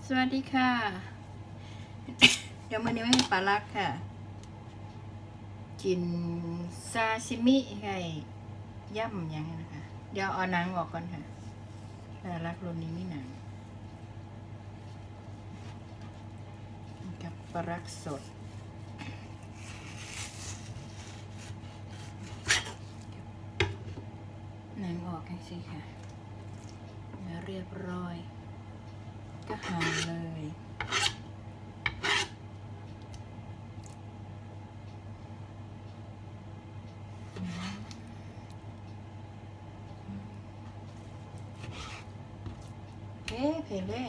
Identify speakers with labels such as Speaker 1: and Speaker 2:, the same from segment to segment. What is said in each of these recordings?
Speaker 1: สวัสดีค่ะ เดี๋ยวมื้อนี้ไม่ให้ปลาลักค่ะกินซาชิมิไก่ย่ำอย่างนี้นะคะเดี๋ยวเอาหนังออกก่อนค่ะปลาลักรุ่นนี้มีหนังกับปลาลักสดหนังออกกันสิค่ะแล้วเรียบร้อยก็หั่นเลยเพลเล่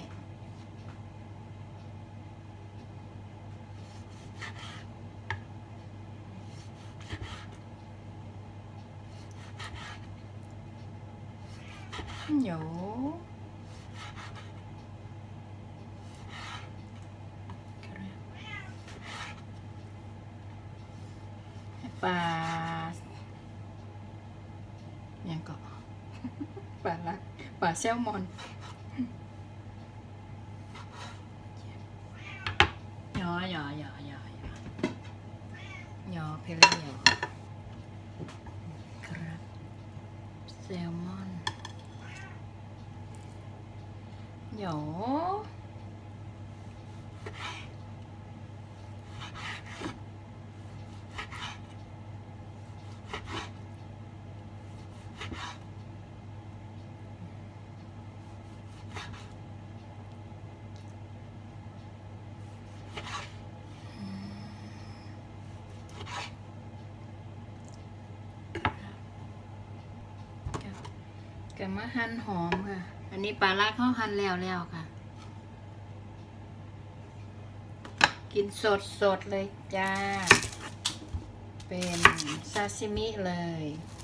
Speaker 1: เหนียวปลาอย่างก็ปลาลักปลาแซลมอนยอเพลเล่ครับแซลมอนหยอกับมะหั่นหอมค่ะอันนี้ปลาลักเขาหั่นแล้วค่ะกินสดเลยจ้าเป็นซาซิมิเลย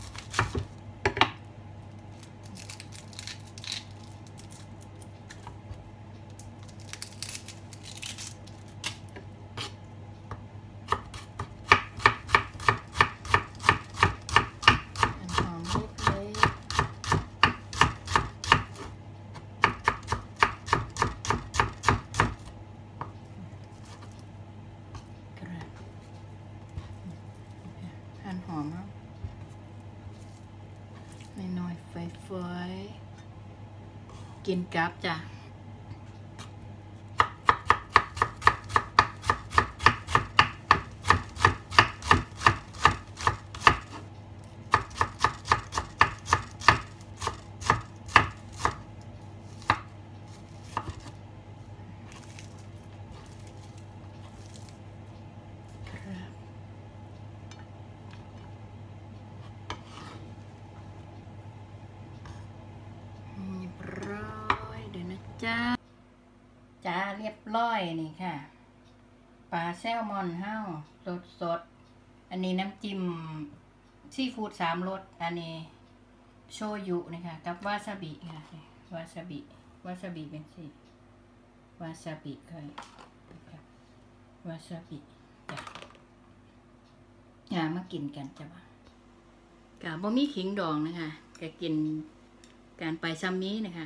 Speaker 1: หอมมากน้อยๆไฟๆกินกับจ้ะจ้าเรียบร้อยนี่ค่ะปลาแซลมอนเฮาสดอันนี้น้ำจิ้มซีฟู้ด3 รสอันนี้โชยุนี่ค่ะกับวาซาบิค่ะวาซาบิเป็นสิวาซาบิค่ะวาซาบิจ้ะมากินกันจ้ะกะบ่มีขิงดองนะคะก็กินการไปซัมมี่นะคะ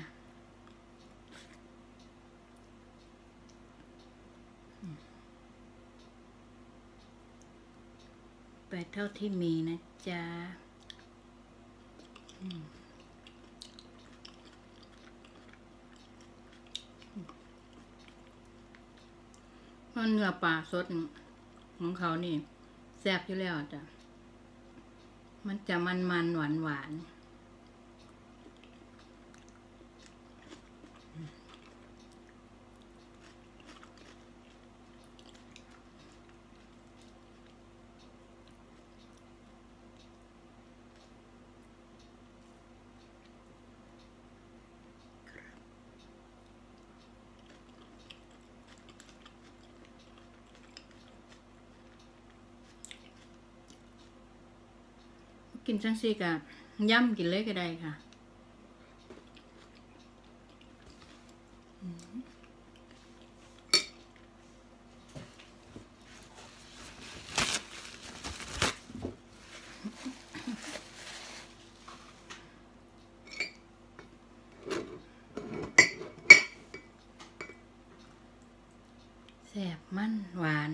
Speaker 1: ไปเท่าที่มีนะจ๊ะเนื้อปลาสดของเขานี่แซ่บอยู่แล้วจ้ะมันจะมันหวานกินจังซี่กะย่ำกินเลยก็ได้ค่ะซ่บมันหวาน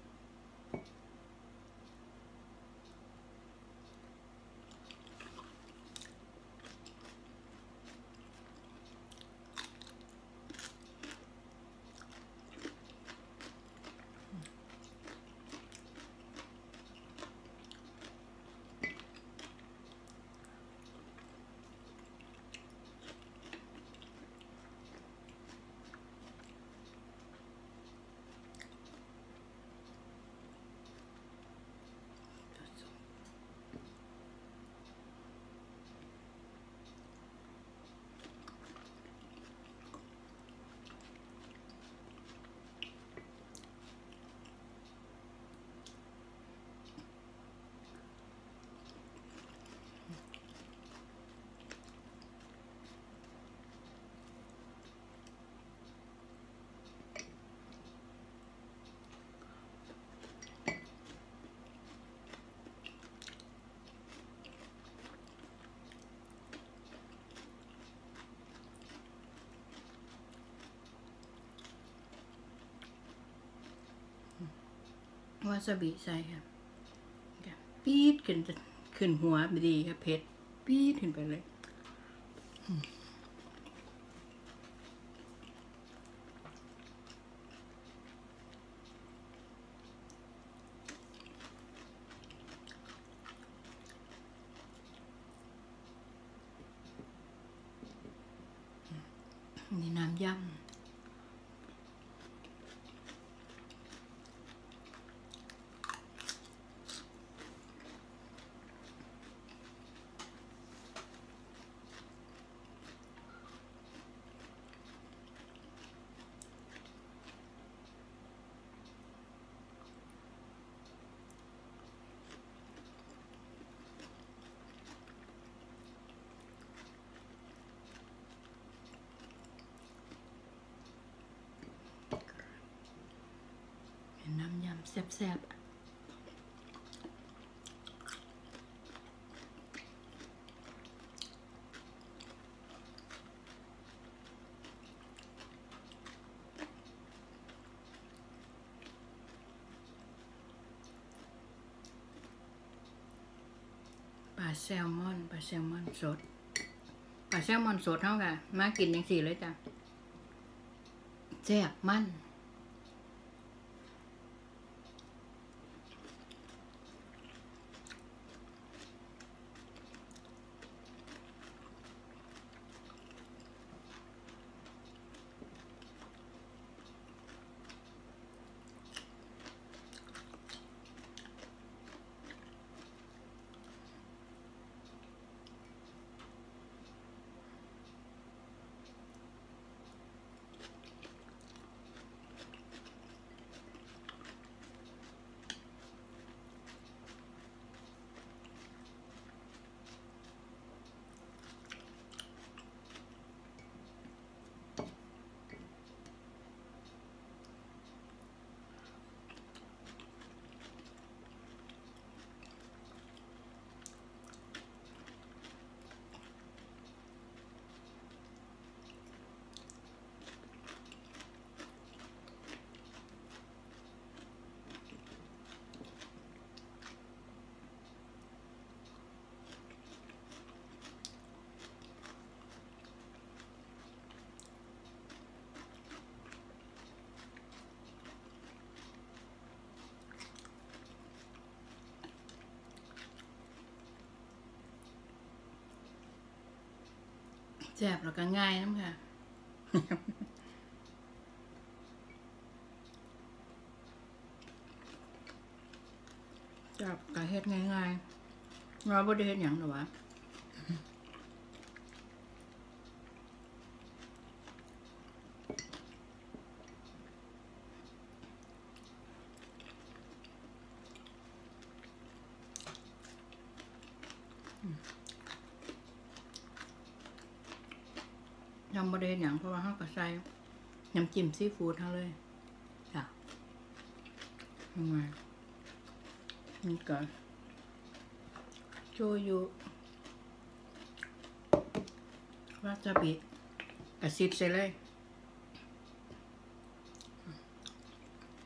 Speaker 1: วาซาบิใส่ครับปี๊ดขึ้นหัวดีครับเผ็ดปี๊ดขึ้นไปเลยนี่น้ำยำน้ำยำแซ่บๆปลาแซลมอนสดปลาแซลมอนสดเท่ากันมากินอย่างสี่เลยจ้ะแซ่บมันแซ่บแล้วก็ง่ายน้ำค่ะจับกะเฮ็ดง่ายๆเราบ่ได้เฮ็ดหยังหรอวะยำบ่ได้เฮ็ดหยังเพราะว่าเฮาก็ใส่น้ำจิ้มซีฟู้ดเฮาเลยจ้ะนี่ก็โชยุวาซาบิกระซิบใส่เลย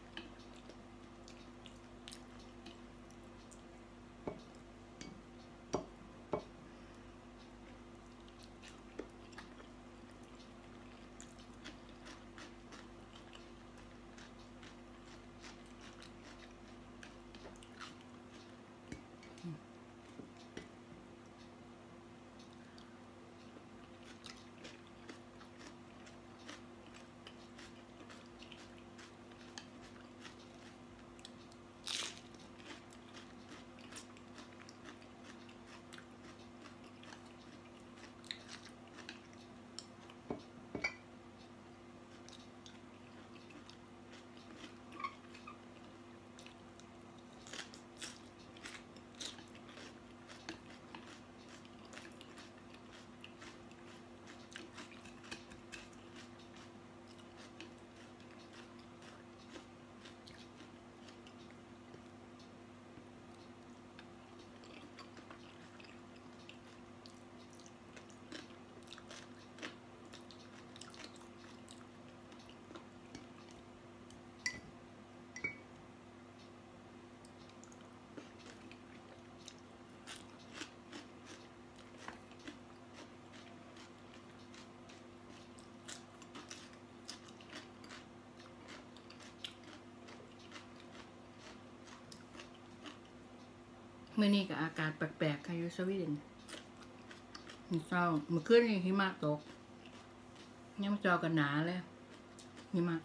Speaker 1: เมื่อนี้กับอากาศแปลกๆค่ะอยู่สวีเดนมีเช้าเมื่อคืนนี่หิมะตกยังไม่เจอกันหนาเลยหิมะ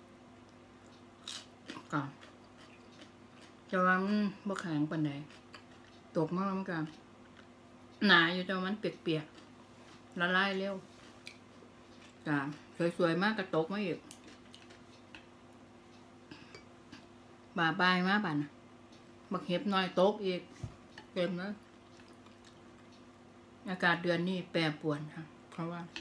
Speaker 1: ก่อนจะว่ามันบ่แข็งปานใดตกมากมันกันหนาอยู่แต่มันเปียกๆละลายเร็วจ้าสวยๆมากกระตกมาอีกบ่าบายมาบันบักเห็บน้อยตกอีกเต็มแล้วอากาศเดือนนี้แปรปรวนค่ะเพราะว่า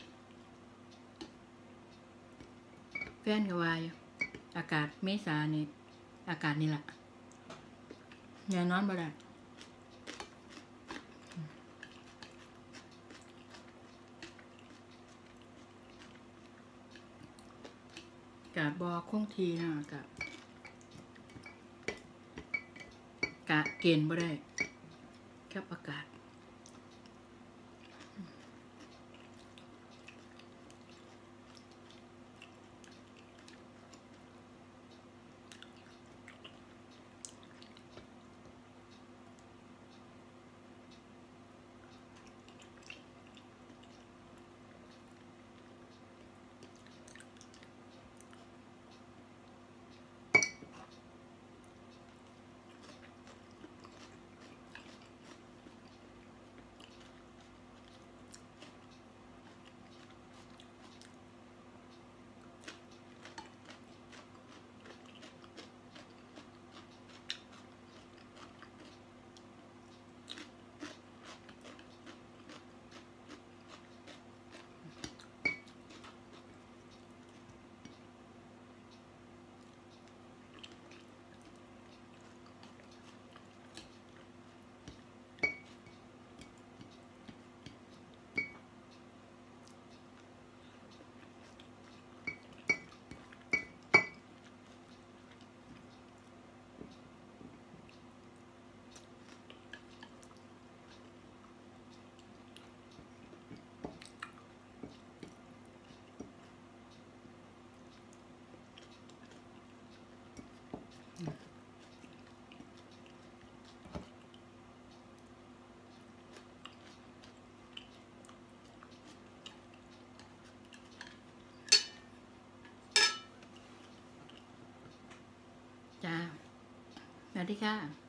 Speaker 1: แฟนก็ว่าอยู่อากาศเมษานี่อากาศนี่แหละอย่านอนบ่ได้อากาศบ่คงทีนะอากาศกะเกณฑ์บ่ได้กับอากาศจ้าสวัสดีค่ะ